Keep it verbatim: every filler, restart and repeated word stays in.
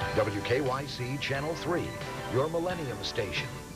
W K Y C Channel three, your Millennium station.